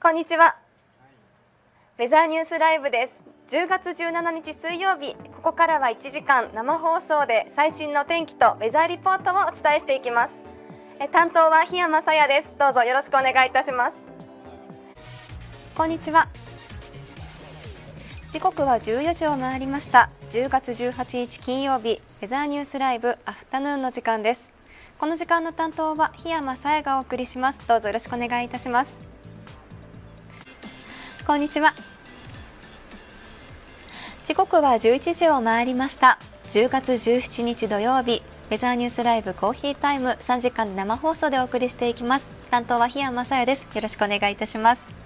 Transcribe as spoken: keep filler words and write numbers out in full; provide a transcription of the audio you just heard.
こんにちは。ウェザーニュースライブです。じゅうがつじゅうしちにち水曜日、ここからはいちじかん生放送で最新の天気とウェザーリポートをお伝えしていきます。え担当は檜山さやです。どうぞよろしくお願いいたします。こんにちは。時刻はじゅうよじを回りました。じゅうがつじゅうはちにち金曜日、ウェザーニュースライブアフタヌーンの時間です。この時間の担当は檜山さやがお送りします。どうぞよろしくお願いいたします。こんにちは。時刻はじゅういちじを回りました。じゅうがつじゅうしちにち土曜日、ウェザーニュースライブコーヒータイムさんじかん生放送でお送りしていきます。担当は檜山さやです。よろしくお願いいたします。